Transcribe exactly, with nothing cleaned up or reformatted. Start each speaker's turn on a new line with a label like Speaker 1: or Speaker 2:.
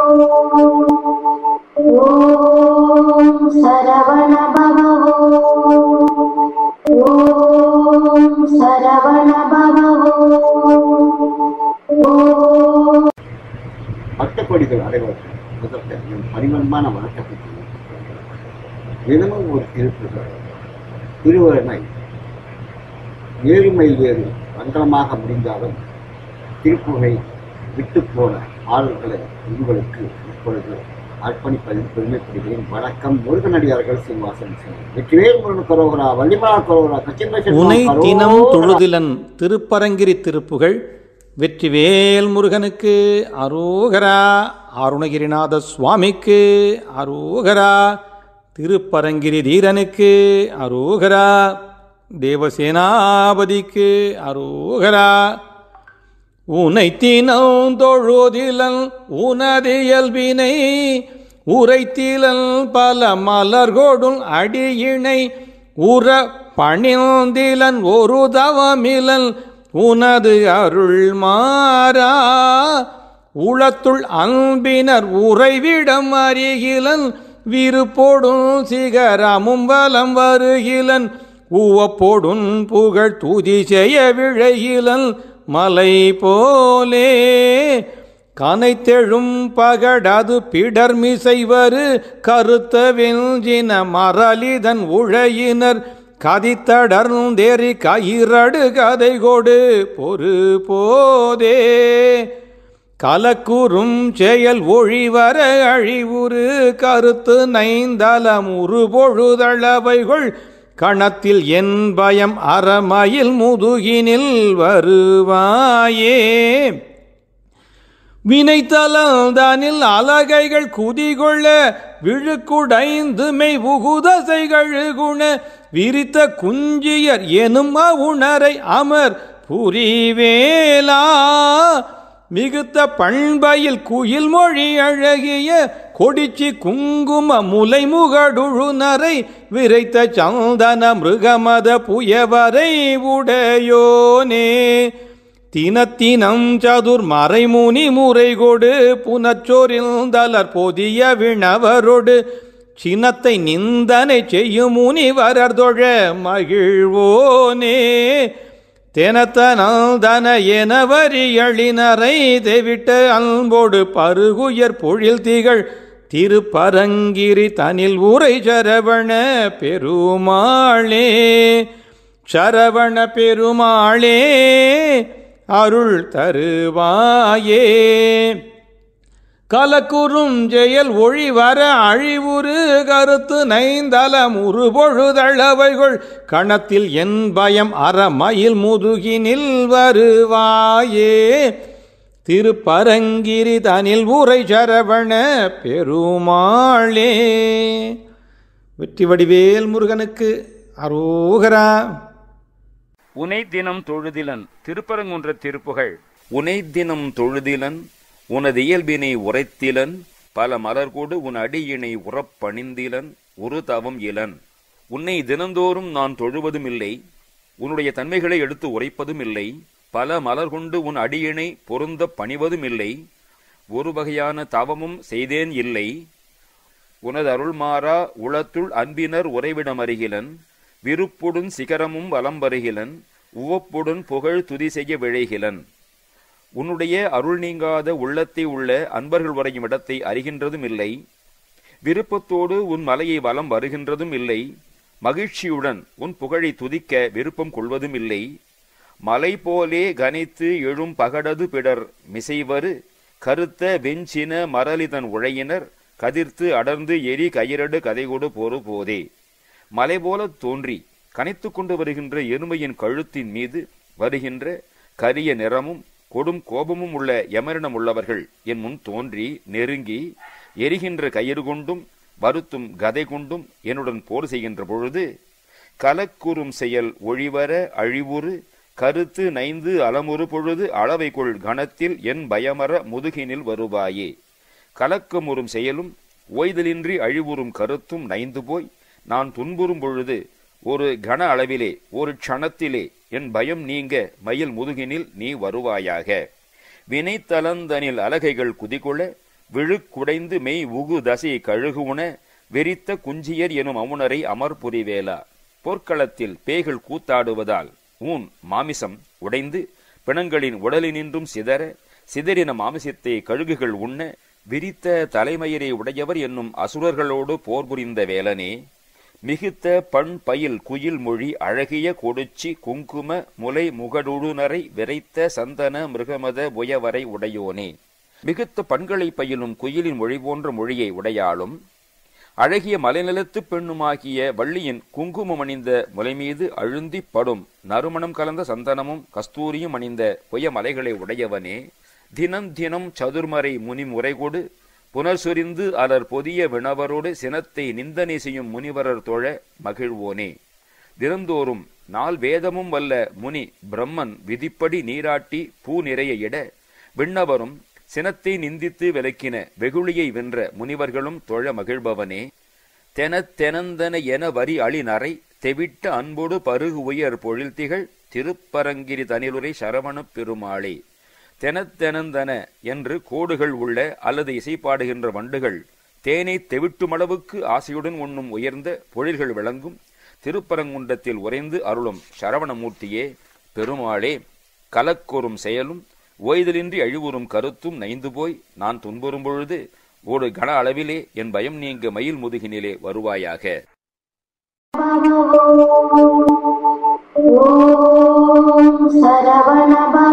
Speaker 1: ஓம் சரவண பவ ஓம் சரவண பவ ஓம்.
Speaker 2: பட்டப்படிகள் அடைவதற்கு முதற்க பரிமளமான வணக்கத்தை தினமும் ஒரு திருப்புகள் திருவருணை ஏழுமை வேறு மங்களமாக முடிந்தாலும் திருப்புகை விட்டு போன பாடல்களை உங்களுக்கு இப்பொழுது அர்ப்பணிப்பதில் பெருமைப்படுகிறேன். வணக்கம். முருகனடியார்கள் சீனிவாசன் வெற்றிவேல் முருகன் கரோகரா வள்ளிமலா கரோகரா
Speaker 3: உனை தினம் தொழுதிலன் திருப்பரங்கிரி திருப்புகழ் வெற்றிவேல் முருகனுக்கு அரோகரா, அருணகிரிநாத சுவாமிக்கு அரோகரா, திருப்பரங்கிரி தீரனுக்கு அரோகரா, தேவசேனாபதிக்கு அரோகரா. உனை தினம் தொழுதிலன் உனதியல்பினை உரைத்திலன் பல மலர்கொடும் அடியினை உற பணிந்திலன் ஒரு தவமிலன் உனது அருள் மாறா. உளத்துள் அன்பினர் உறைவிடம் அறிகிலன் விருப்போடும் சிகரமும் வலம் வருகிலன் உவப்போடும் புகழ் துதி செய்ய விழைகிலன் மலை போலே. கனைத்தெழும் பகடது பிடர்மிசைவரு கருத்த வெஞ்சின மரளிதன் உழையினர் கதித்தடர்ந்தேறி கயிரடு கதை கொடு பொறு போதே. கலக்குறும் செயல் ஒழிவர அழிவுறு கருத்து நைந்தலம் உரு பொழுதளவைகள் கணத்தில் என் பயம் அறமயில் முதுகினில் வருவாயே. வினைத்தலந்தானில் அலகைகள் குதிகொள்ள விழுக்குடைந்து மெய் உகுதசைகள் குண விரித்த குஞ்சியர் எனும் உணரை அமர் புரிவேலா. மிகுத்த பண்பையில் குயில் மொழி அழகிய கொடிச்சி குங்கும முலை முகடுழுநரை விரைத்த சந்தன மிருகமத புயவரை உடையோனே. தினத்தினம் சதுர் மறைமுனி முறை கொடு புனச்சோரிந்தலர் பொதிய விணவரோடு சினத்தை நிந்தனை செய்யும் முனிவரர் தொழ மகிழ்வோனே. தெனத்தனந்தன எனவரி அழினரை தெவிட்ட அன்போடு பருகுயர் பொழில் திகழ் திருப்பரங்கிரி தனில் உரை சரவண பெருமாளே. சரவண பெருமாளே அருள் தருவாயே. கலக்குறும் செயல் ஒழிவர அழிவுறு கருத்து நைந்தலம் உரு பொழுதளவைகள் கணத்தில் என் பயம் அறமயில் முதுகினில் வருவாயே. திருப்பரங்கிரி தனில் உரை சரவண பெருமாளே. வெற்றி வடிவேல் முருகனுக்கு அரோகரா.
Speaker 4: உனை தினம் தொழுதிலன் திருப்பரங்குன்ற திருப்புகழ். உனை தினம் தொழுதிலன் உனது இயல்பினை உரைத்திலன் பல மலர்கொடு உன் அடியினை உறப்பணிந்திலன் ஒரு தவம் இலன். உன்னை தினந்தோறும் நான் தொழுவதும் இல்லை, உன்னுடைய தன்மைகளை எடுத்து உரைப்பதும் இல்லை, பல மலர் கொண்டு உன் அடியினை பொருந்த பணிவதும் இல்லை, ஒரு வகையான தவமும் செய்தேன் இல்லை. உனது அருள் மாறா உளத்துள் அன்பினர் உறைவிடம் அருகிலன் விருப்புடன் சிகரமும் வலம் வருகிலன் உவப்புடன் புகழ் துதி செய்ய விழைகிலன். உன்னுடைய அருள் நீங்காத உள்ளத்தை உள்ள அன்பர்கள் வரையும் இடத்தை அறிகின்றதும் இல்லை, விருப்பத்தோடு உன் மலையை வலம் வருகின்றதும் இல்லை, மகிழ்ச்சியுடன் உன் புகழை துதிக்க விருப்பம் கொள்வதும் இல்லை. மலை போலே கனித்து எழும் பகடது பிடர் மிசைவரு கருத்த வெஞ்சின மரளிதன் உழையினர் கதிர்த்து அடர்ந்து எரி கயிரடு கதைகொடு பொறு போதே. மலை போல தோன்றி கனைத்து கொண்டு வருகின்ற எருமையின் கழுத்தின் மீது வருகின்ற கரிய நிறமும் கொடும் கோபமும் உள்ள யமரிடம் உள்ளவர்கள் என் முன் தோன்றி நெருங்கி எரிகின்ற கயிறு கொண்டும் வருத்தும் கதை கொண்டும் என்னுடன் போர் செய்கின்ற பொழுது கலக்குறும் செயல் ஒழிவர அழிவுறு கருத்து நைந்து அலமுறு பொழுது அளவை கொள் கணத்தில் என் பயமர முதுகினில் வருவாயே. கலக்கமுறும் செயலும் ஓய்தலின்றி அழிவுறும் கருத்தும் நைந்து போய் நான் துன்புறும் பொழுது ஒரு கன அளவிலே ஒரு க்ஷணத்திலே என் பயம் நீங்க மயில் முதுகினில் நீ வருவாயாக. வினைத்தலந்தனில் அலகைகள் குதிகொள்ள விழுக்குடைந்து மெய் உகு தசை கழுகு உண வெறித்த குஞ்சியர் எனும் அமுனரை அமர்புரிவேலா. போர்க்களத்தில் பேய்கள் கூத்தாடுவதால் ஊன் மாமிசம் உடைந்து பிணங்களின் உடலினின்றும் சிதற, சிதறின மாமிசத்தை கழுகுகள் உண்ண விரித்த தலைமயிரை உடையவர் என்னும் அசுரர்களோடு போர் புரிந்த வேலனே, மிகுத்த பண் பயில் குயில் மொழி அழகிய கொடுச்சி குங்கும முலை முகடுநரை விரைத்த சந்தன மிருகமத புயவரை உடையோனே, மிகுத்த பண்களை பயிலும் குயிலின் மொழி போன்ற மொழியை உடையாலும் அழகிய மலைநிலத்து பெண்ணுமாகிய வள்ளியின் குங்குமம் அணிந்த முலை மீது அழுந்தி படும் நறுமணம் கலந்த சந்தனமும் கஸ்தூரியும் அணிந்த பொய மலைகளை உடையவனே, தினம் தினம் சதுர்மறை முனி முறைகொடு புனர் சொரிந்து அலர் பொதிய வினவரோடு சினத்தை நிந்தனை செய்யும் முனிவரர் தொழ மகிழ்வோனே, தினந்தோறும் நாள் வேதமும் வல்ல முனி பிரம்மன் விதிப்படி நீராட்டி பூ நிறைய இட விண்ணவரும் சினத்தை நிந்தித்து விலக்கின வெகுளியை வென்ற முனிவர்களும் தொழ மகிழ்பவனே, தெனத் தெனந்தன என வரி அழிநரை தெவிட்ட அன்போடு பருகு உயர் பொழில்திகள் திருப்பரங்கிரி தனிலுரை சரவணப் பெருமாளே, தெனத்தெனந்தன என்று கோடுகள் உள்ள அல்லது இசைப்பாடுகின்ற வண்டுகள் தேனை தெவிட்டுமளவுக்கு ஆசையுடன் உண்ணும் உயர்ந்த பொழில்கள் விளங்கும் திருப்பரங்குன்றத்தில் உறைந்து அருளும் சரவணமூர்த்தியே பெருமாளே, கலக்கொரும் செயலும் ஓய்தலின்றி அழிவுறும் கருத்தும் நைந்து போய் நான் துன்புறும் பொழுது ஒரு கன அளவிலே என் பயம் நீங்க மயில் முதுகினிலே வருவாயாக.
Speaker 1: ஓம் சரவண